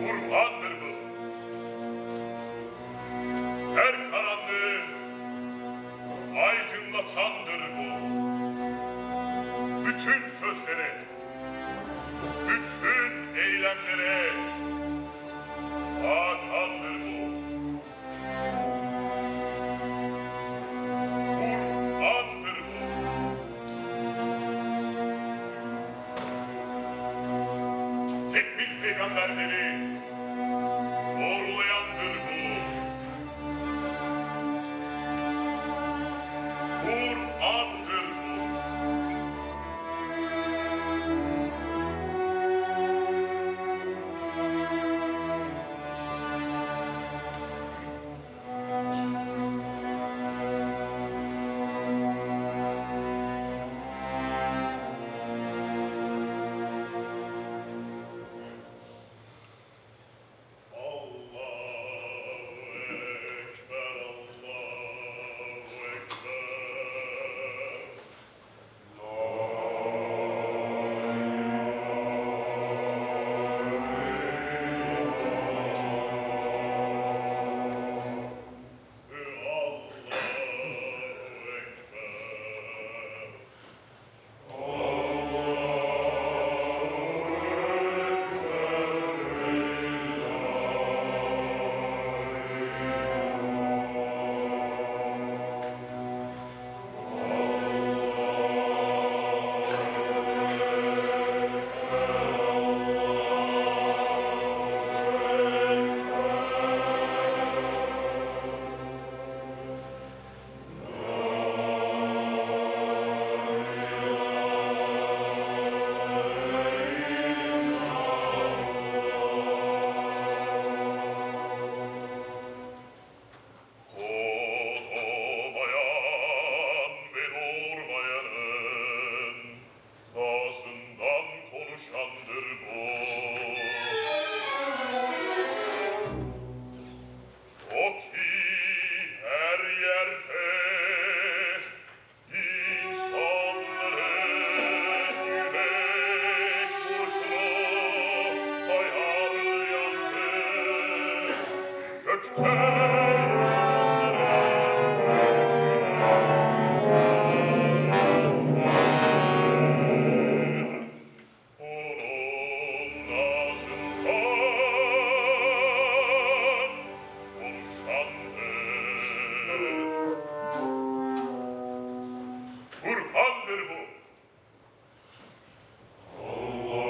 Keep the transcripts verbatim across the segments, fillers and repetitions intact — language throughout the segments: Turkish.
Kurbandır bu. Her karanlığı aydınlatandır bu. Bütün sözlere, bütün eylemlere hakandır bu. Kur'an'dır bu. Tekmil peygamberleri doğrulayandır bu. Kur'an'dır bu.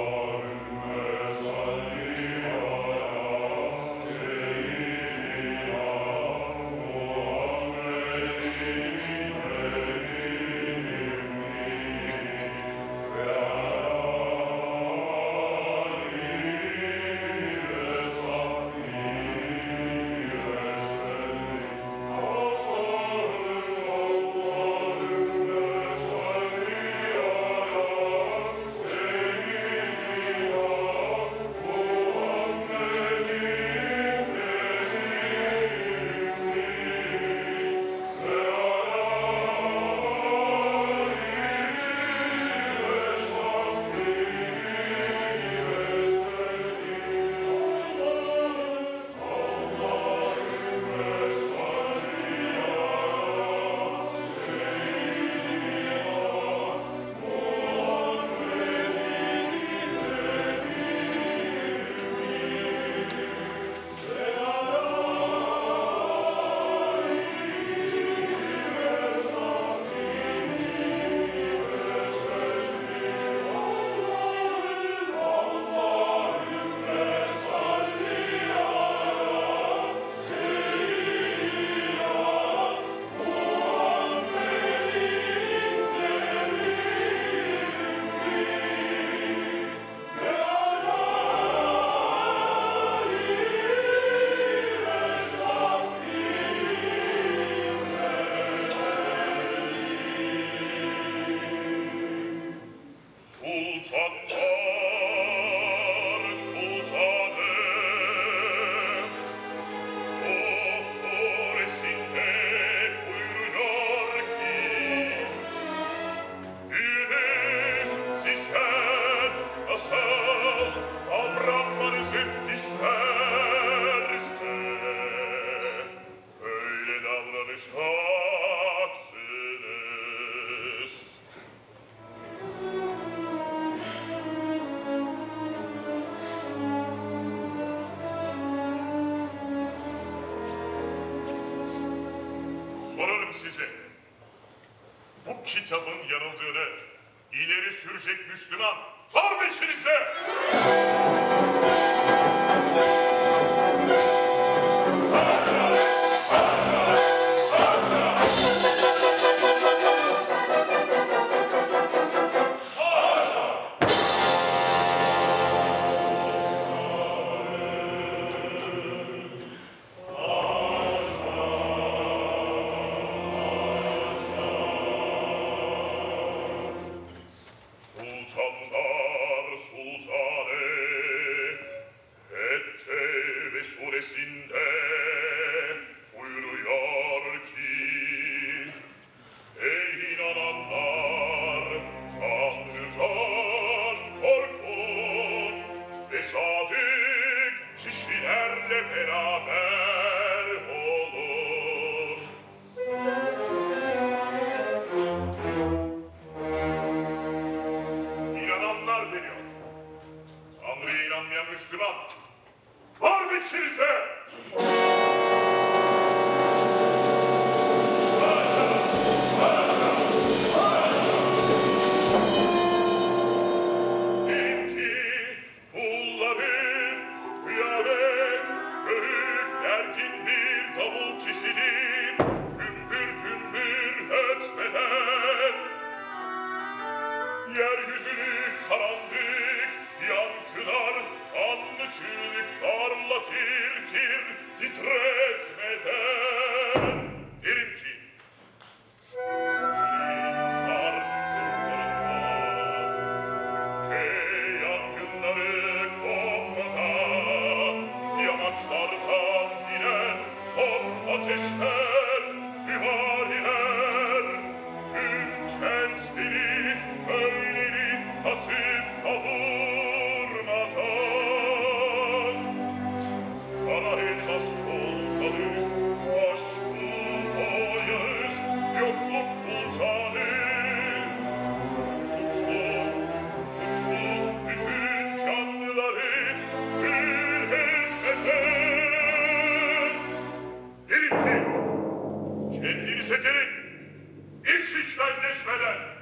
Allahümme salli ala seyyidina size. Bu kitabın yanıldığını ileri sürecek Müslüman var mı içinizde? Sultanlar Sultanı Ettebe suresinde buyuruyor ki ey inananlar Tanrı'dan korkun ve sadık kişilerle beraber olun. İnananlar deniyor. Tanrı'ya inanmayan Müslüman var mı içinizde? Derim ki kulların kıyamet gök gergin bir davul kesilir gümbür gümbür ötmeden yeryüzünü karanlık yankılar kanlı çığlıklarla tir tir titretmeden derim ki Şirin sarkılarında öfke yangınları kopmadan yamaçlardan inen son ateşler süvariler tüm kentleri köyleri kasıp kavurmadan kara elmas tolgalı aşkı o yağız yokluk sultanı suçlu suçsuz bütün canlıları kül etmeden derim ki kendinize gelin iş işten geçmeden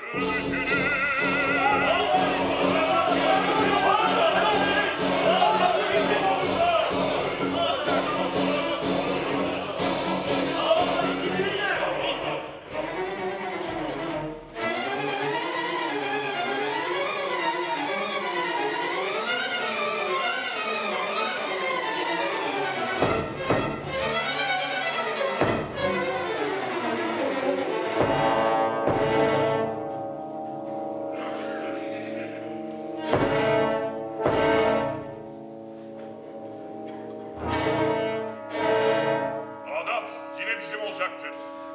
Adat yine bizim olacaktır.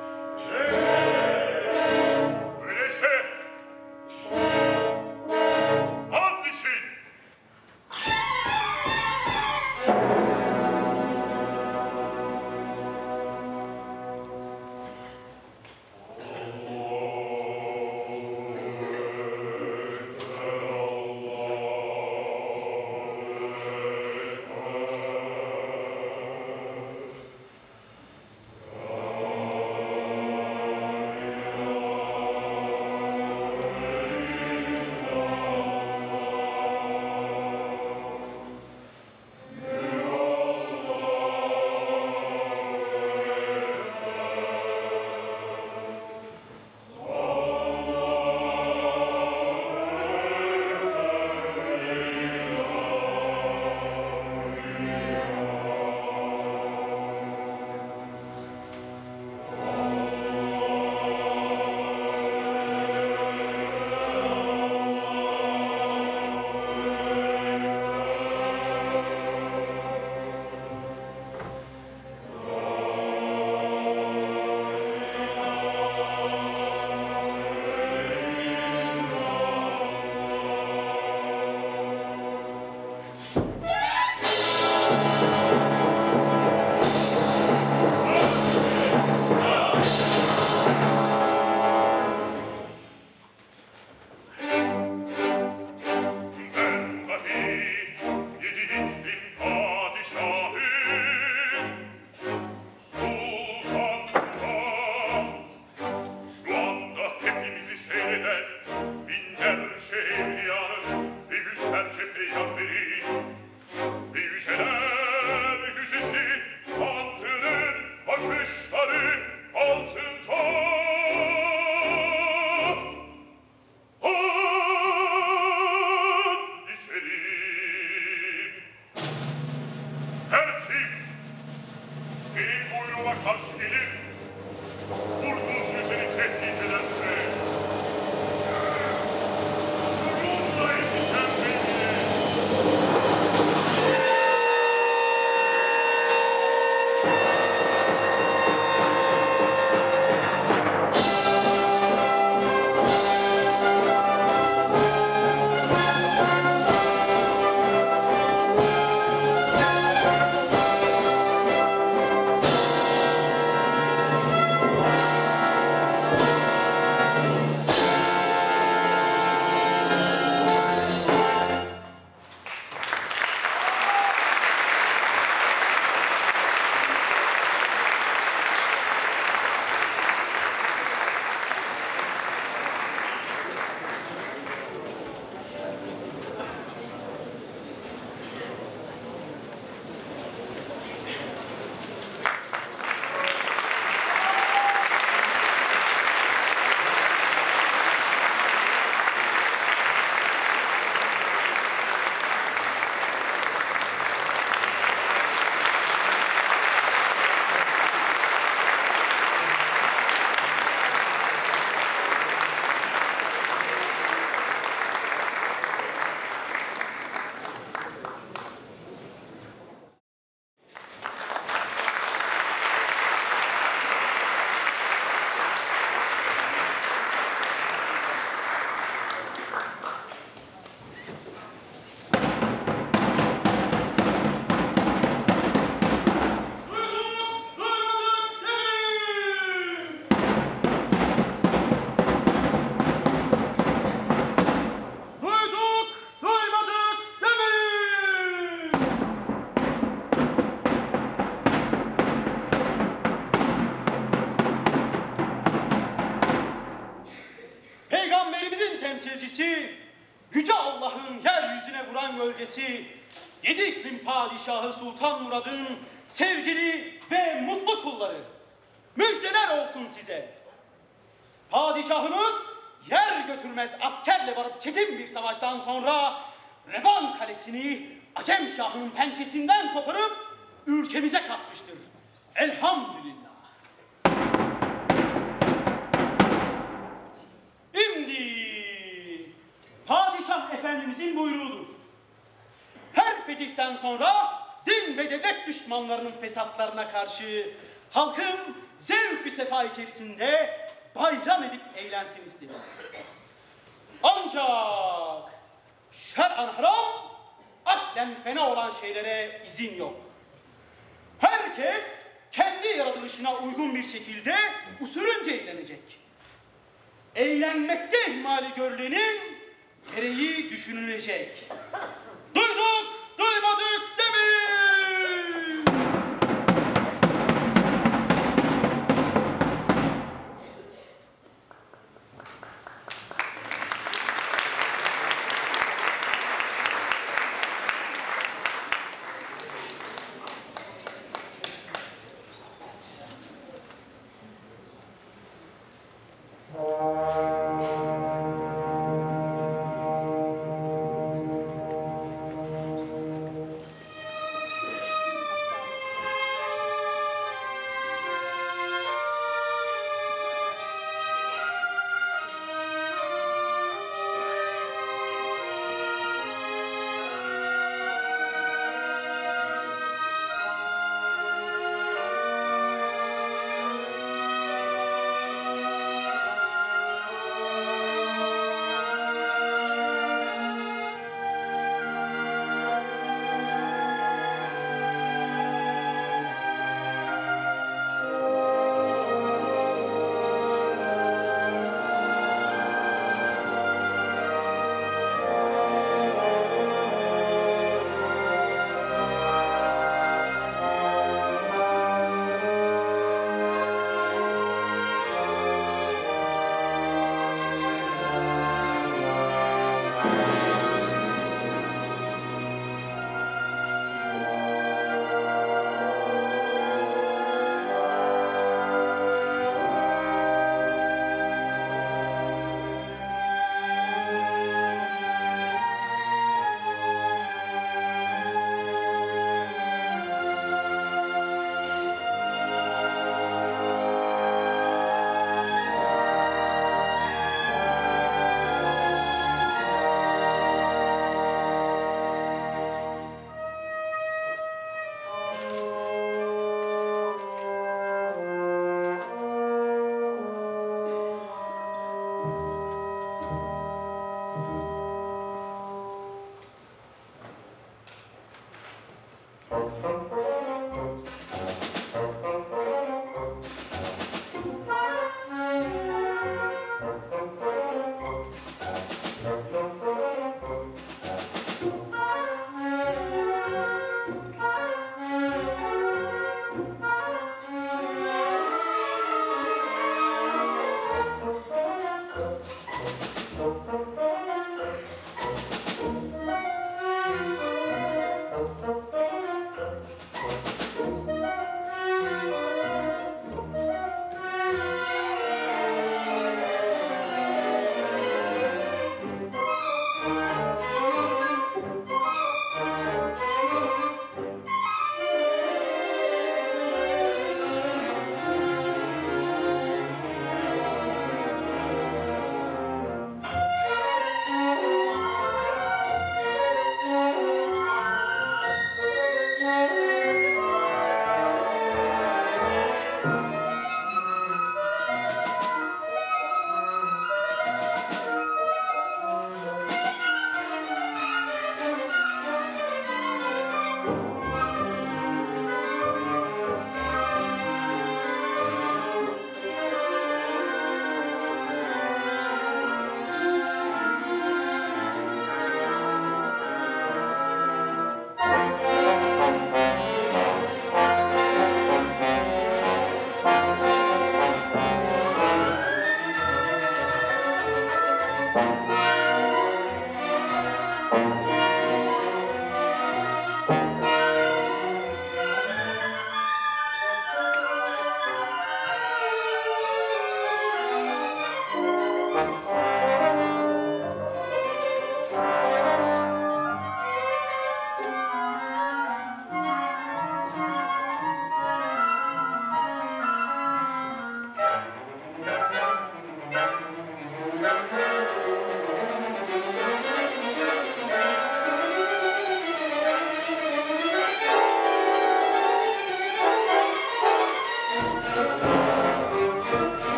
Öyleyse and için. Ben dahi yediktim padişahı, Sultan Murat. Şu anda hepimizi seyreden binlerce evliyanın ve yüzlerce peygamberin ve yüceler yücesi tahtının bakışları altında. And içerim. Her kim benim buyruğuma karşı gelip vurduğun düzeni tehdit ederse ruhuna ezeceğim beni. temsilcisi, Yüce Allah'ın yeryüzüne vuran gölgesi, yedi iklim padişahı Sultan Murad'ın sevgili ve mutlu kulları, müjdeler olsun size. Padişahımız yer götürmez askerle varıp çetin bir savaştan sonra Revan Kalesi'ni Acem Şahı'nın pençesinden koparıp ülkemize katmıştır. Elhamdülillah. Şimdi Padişah Efendimizin buyruğudur. Her fetihten sonra din ve devlet düşmanlarının fesatlarına karşı halkın zevk-ü sefa içerisinde bayram edip eğlensin istedim. Ancak şer'an haram, aklen fena olan şeylere izin yok. Herkes kendi yaratılışına uygun bir şekilde usulünce eğlenecek. Eğlenmekte ihmali görülenin gereği düşünülecek. Duyduk, duymadık demeyin!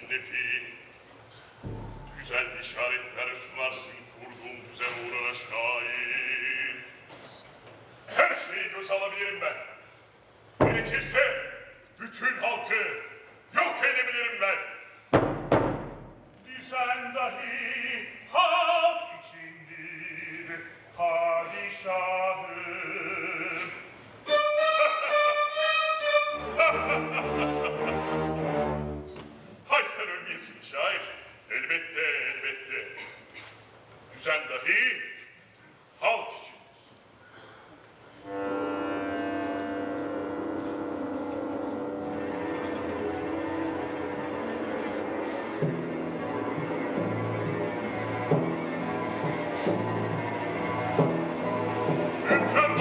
nefi. Güzel işaretler sunarsın kurduğun düzen uğruna şair. Her şeyi göz alabilirim ben. Gerekirse bütün halkı yok edebilirim ben. Düzen dahi halk içindir padişahım. Hay sen ölmeyesin şair. Elbette, elbette. Düzen dahi halk içindir. Ülkem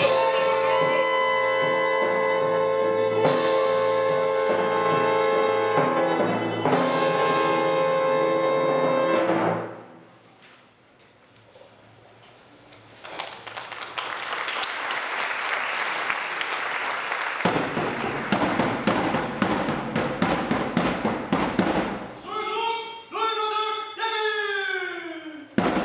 Duyduk, duymadık demeyin.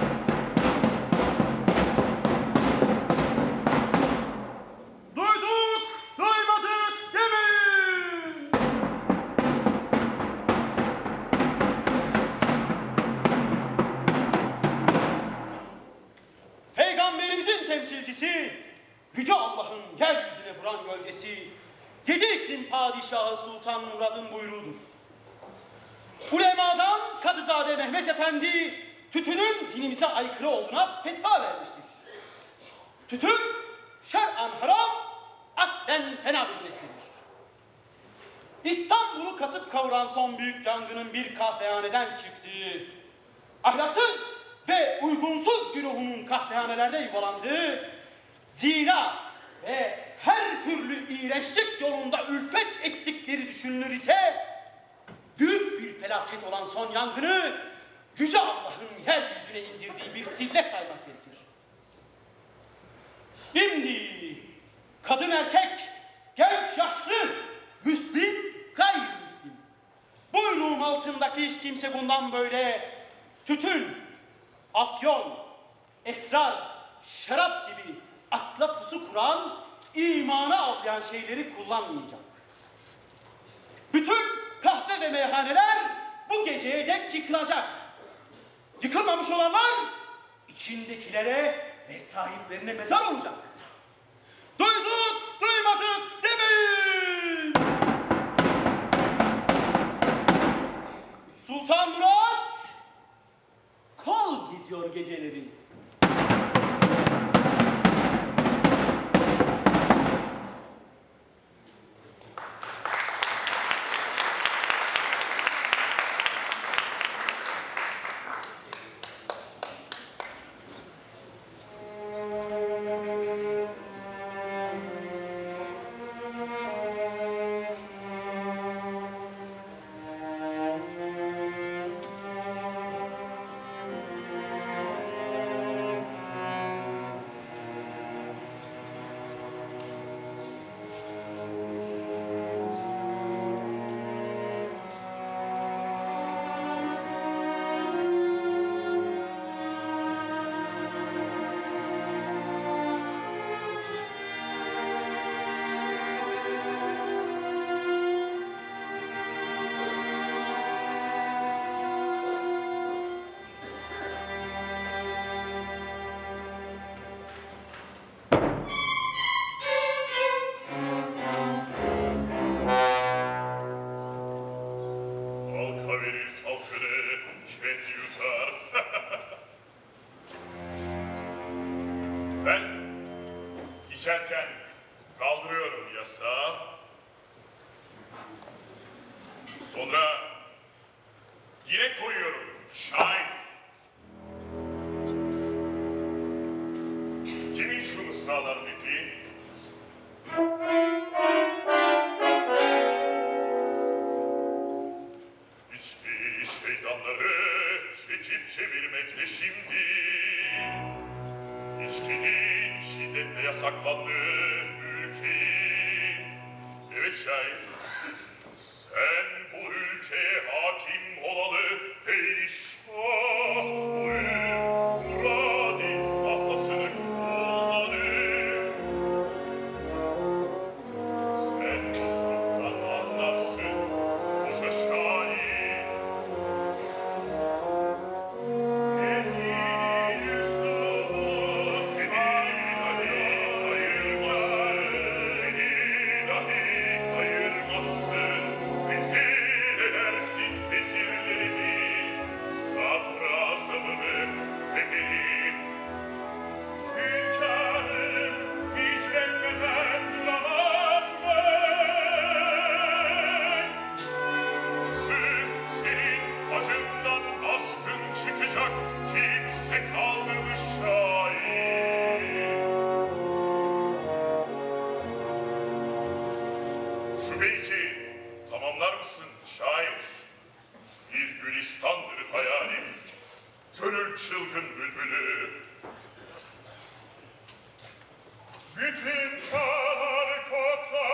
Duyduk, duymadık demeyin. Peygamberimizin temsilcisi, Yüce Allah'ın yeryüzüne vuran gölgesi, yedi iklim padişahı Sultan Murad'ın buyruğudur. Ulemadan Kadızade Mehmet Efendi, tütünün dinimize aykırı olduğuna fetva vermiştir. Tütün, şer'an haram, akden fena bir neslidir. İstanbul'u kasıp kavuran son büyük yangının bir kahvehaneden çıktığı, ahlaksız ve uygunsuz güruhunun kahvehanelerde yuvalandığı, zina ve her türlü iğrençlik yolunda ülfet ettikleri düşünülür ise, büyük bir felaket olan son yangını, Yüce Allah'ın yeryüzüne indirdiği bir sille saymak gerekir. Şimdi kadın erkek, genç yaşlı, Müslim, gayrimüslim. Buyruğum altındaki hiç kimse bundan böyle tütün, afyon, esrar, şarap gibi akla pusu kuran, imana avlayan şeyleri kullanmayacak. Bütün kahve ve meyhaneler bu geceye dek yıkılacak. Yıkılmamış olanlar içindekilere ve sahiplerine mezar olacak. Duyduk, duymadık demeyin. Sultan Murat kol geziyor geceleri. halka verir halkını, kendi yutar. Ben içerken kaldırıyorum yasağı. Sonra yine koyuyorum şahin. Kimin şu ısrarlar nefi? İçki şeytanları çekip çevirmekte şimdi. İçkinin şiddetle yasaklandığı ülkeyi. Evet şair, sen bu ülkeye hakim ol. olalı ey şah sulü muradi ahlasının oğlanı. Sen sultan anlarsın koca şair. Elin üstüne beni dahi kayırmazsın, beni dahi kayırmazsın. Vezir edersin vezirlerimi, sadrazamımı ve beni. Hünkârım hicretmeden duramam ben. Senin acından baskın çıkacak, kimse kaldı mı şair? Şu beyti tamamlar mısın şair? Bir gülistandır hayalim, gönül çılgın bülbülü. Bütün çağlar koklar